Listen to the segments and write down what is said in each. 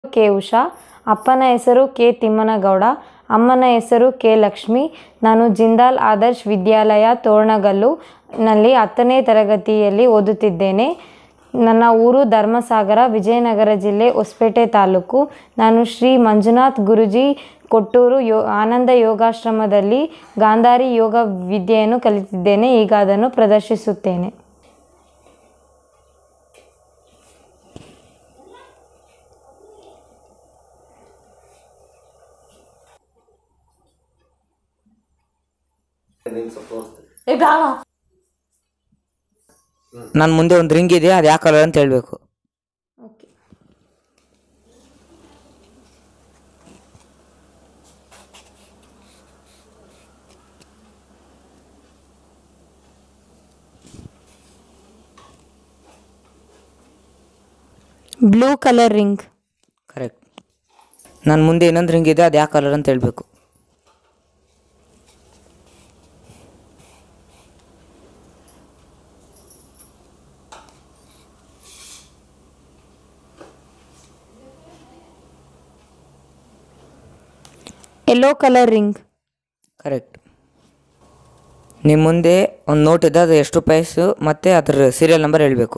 K Usha, ಅಪ್ಪನ ಹೆಸರು K Thimmanagowda, ಅಮ್ಮನ ಹೆಸರು ಕೆ ಲಕ್ಷ್ಮಿ. ನಾನು ಜಿಂದಾಲ್ ಆದರ್ಶ್ ವಿದ್ಯಾಲಯ ತೋರಣಗಲ್ಲು ನಲ್ಲಿ 10ನೇ ತರಗತಿಯಲ್ಲಿ ಓದುತ್ತಿದ್ದೇನೆ. ನನ್ನ ಊರು ಧರ್ಮಸಾಗರ, ವಿಜಯನಗರ ಜಿಲ್ಲೆ, ಹೊಸಪೇಟೆ ತಾಲೂಕು. ನಾನು ಶ್ರೀ ಮಂಜುನಾಥ್ ಗುರುಜಿ ಕೊಟ್ಟೂರು ಆನಂದ ಯೋಗಾಶ್ರಮದಲ್ಲಿ ಗಾಂಧಾರಿ ಯೋಗ ವಿದ್ಯೆಯನ್ನು ಕಲಿತಿದ್ದೇನೆ. ಈಗ ಅದನ್ನು ಪ್ರದರ್ಶಿಸುತ್ತೇನೆ. ನನ್ನ ಮುಂದೆ ಒಂದು ರಿಂಗ್ ಇದೆ, ಅದು ಯಾವ ಕಲರ್ ಅಂತ ಹೇಳಬೇಕು. Okay. Blue colour ring. Correct. ನನ್ನ ಮುಂದೆ ಇನ್ನೊಂದು ರಿಂಗ್ ಇದೆ, ಅದು ಯಾವ ಕಲರ್ ಅಂತ ಹೇಳಬೇಕು. Yellow colour ring. ಕರೆಕ್ಟ್. ನಿಮ್ಮ ಮುಂದೆ ಒಂದು ನೋಟ್ ಇದೆ, ಅದು ಎಷ್ಟು ರೂಪಾಯಿಸು ಮತ್ತು ಅದರ ಸೀರಿಯಲ್ ನಂಬರ್ ಹೇಳಬೇಕು.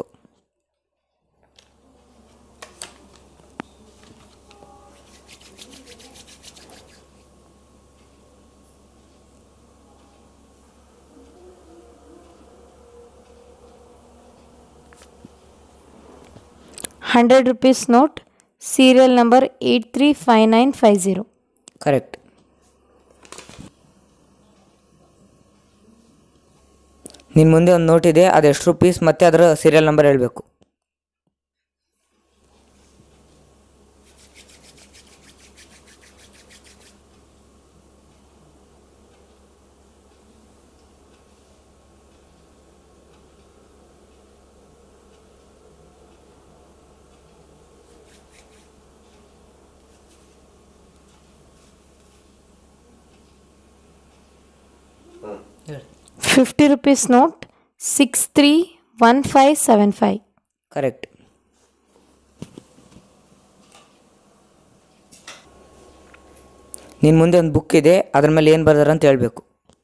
₹100 ನೋಟ್, ಸೀರಿಯಲ್ ನಂಬರ್ 835950. ಕರೆಕ್ಟ್. ನಿಮ್ಮ ಮುಂದೆ ಒಂದು ನೋಟ್ ಇದೆ, ಅದು ಎಷ್ಟು ರೂಪೀಸ್ ಮತ್ತು ಅದರ ಸೀರಿಯಲ್ ನಂಬರ್ ಹೇಳಬೇಕು. ₹50 ನೋಟ್, 631575. ಕರೆಕ್ಟ್. ನಿನ್ನ ಮುಂದೆ ಒಂದು ಬುಕ್ ಇದೆ, ಅದ್ರ ಮೇಲೆ ಏನು ಬರ್ದಾರ ಅಂತ ಹೇಳಬೇಕು.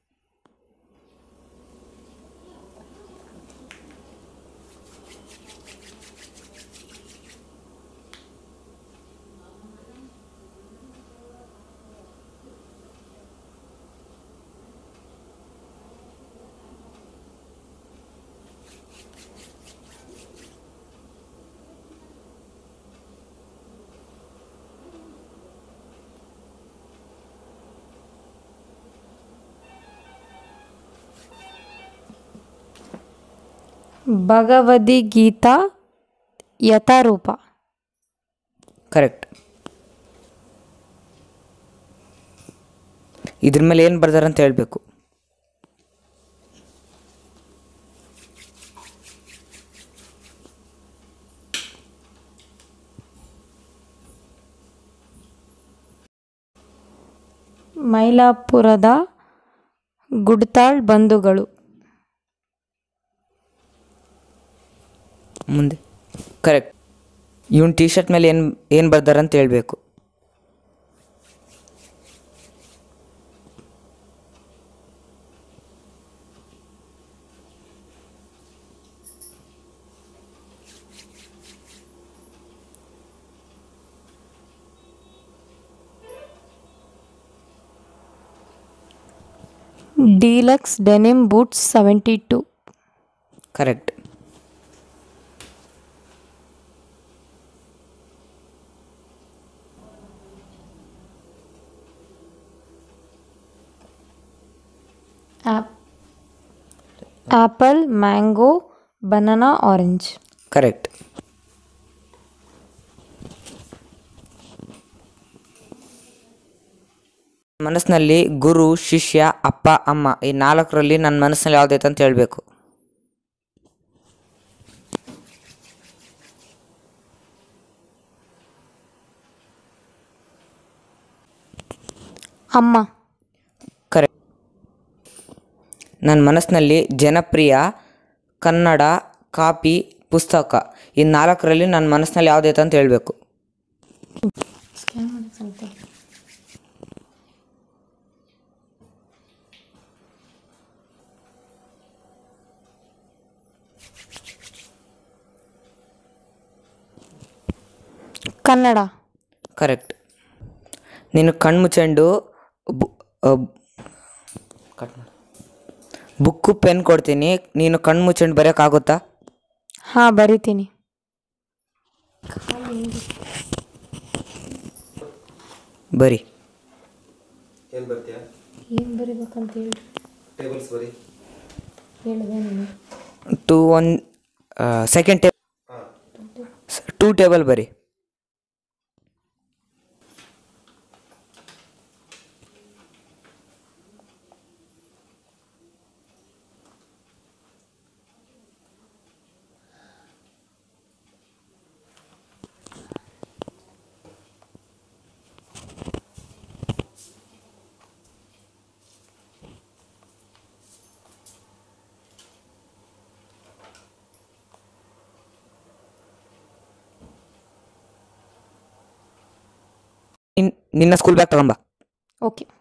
ಭಗವದ್ಗೀತಾ ಯಥಾರೂಪ. ಕರೆಕ್ಟ್. ಇದ್ರ ಮೇಲೆ ಏನು ಬರ್ದಾರ ಅಂತ ಹೇಳಬೇಕು. ಮೈಲಾಪುರದ ಗುಡ್ತಾಳ್ ಬಂಧುಗಳು. ಮುಂದೆ. ಕರೆಕ್ಟ್. ಇವನ್ ಟಿ ಶರ್ಟ್ ಮೇಲೆ ಏನು ಬರ್ದಾರ ಅಂತ ಹೇಳಬೇಕು. Deluxe denim boots 72. Correct. Apple, mango, banana, orange. Correct. ಮನಸ್ಸಿನಲ್ಲಿ ಗುರು, ಶಿಷ್ಯ, ಅಪ್ಪ, ಅಮ್ಮ, ಈ 4ರಲ್ಲಿ ನನ್ನ ಮನಸ್ಸಿನಲ್ಲಿ ಯಾವುದೈತೆ ಅಂತ ಹೇಳಬೇಕು. ಅಮ್ಮ. ಕರೆಕ್ಟ್. ನನ್ನ ಮನಸ್ಸಿನಲ್ಲಿ ಜನಪ್ರಿಯ, ಕನ್ನಡ, ಕಾಪಿ, ಪುಸ್ತಕ, ಈ 4ರಲ್ಲಿ ನನ್ನ ಮನಸ್ಸಿನಲ್ಲಿ ಯಾವುದೈತೆ ಅಂತ ಹೇಳಬೇಕು. ಸ್ಕ್ಯಾನ್ ಮಾಡಕ್ಕೆ ಸ್ವಲ್ಪ ಕನ್ನಡ. ಕರೆಕ್ಟ್. ನೀನು ಕಣ್ಣು ಮುಚ್ಚಂಡು ಬುಕ್ಕು ಪೆನ್ ಕೊಡ್ತೀನಿ, ನೀನು ಕಣ್ಣು ಮುಚ್ಚಂಡು ಬರೆಯೋಕ್ಕಾಗುತ್ತಾ? ಹಾಂ, ಬರಿತೀನಿ. ಬರಿ. ಏನು ಬರ್ತೀಯಾ? ಏನು ಬರಿಬೇಕಂತ ಹೇಳಿ. ಟೇಬಲ್ಸ್ ಬರಿ. ಹೇಳಿದೆ ನೀನು. 2 1 ಸೆಕೆಂಡ್ ಟೇಬಲ್, 2 ಟೇಬಲ್ ಬರಿ. ನಿನ್ನ ಸ್ಕೂಲ್ ಬ್ಯಾಗ್ ತಗೊಂಬ. ಓಕೆ.